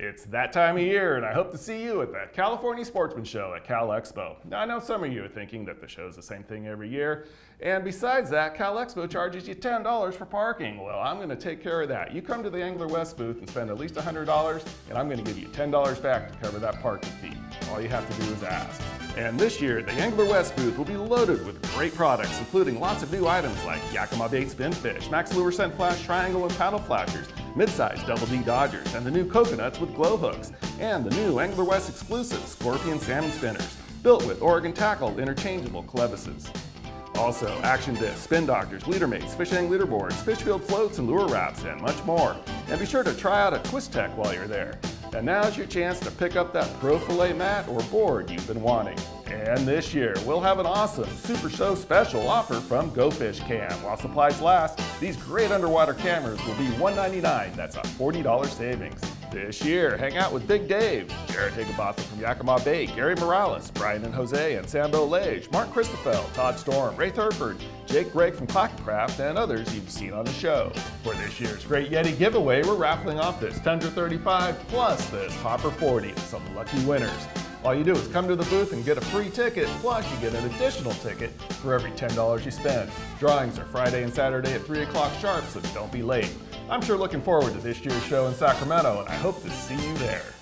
It's that time of year, and I hope to see you at the California Sportsman Show at Cal Expo. Now, I know some of you are thinking that the show's the same thing every year, and besides that, Cal Expo charges you $10 for parking. Well, I'm going to take care of that. You come to the Angler West booth and spend at least $100, and I'm going to give you $10 back to cover that parking fee. All you have to do is ask. And this year, the Angler West booth will be loaded with great products, including lots of new items like Yakima bait spin fish, Max Lure Scent Flash Triangle and paddle flashers, mid-size Double D Dodgers, and the new coconuts with glow hooks, and the new Angler West exclusive Scorpion Salmon Spinners, built with Oregon tackled interchangeable clevises. Also, action discs, spin doctors, leader mates, fish hang leaderboards, fish field floats and lure wraps, and much more. And be sure to try out a Twist Tech while you're there. And now's your chance to pick up that Pro Filet mat or board you've been wanting. And this year, we'll have an awesome Super Show special offer from Go Fish Cam. While supplies last, these great underwater cameras will be $199. That's a $40 savings. This year, hang out with Big Dave, Jared Higginbotham from Yakima Bay, Gary Morales, Brian and Jose and Sambo Lage, Mark Christoffel, Todd Storm, Ray Thurford, Jake Gregg from Clockencraft, and others you've seen on the show. For this year's Great Yeti giveaway, we're raffling off this Tundra 35 plus this Hopper 40 to some lucky winners. All you do is come to the booth and get a free ticket, plus you get an additional ticket for every $10 you spend. Drawings are Friday and Saturday at 3 o'clock sharp, so don't be late. I'm sure looking forward to this year's show in Sacramento, and I hope to see you there.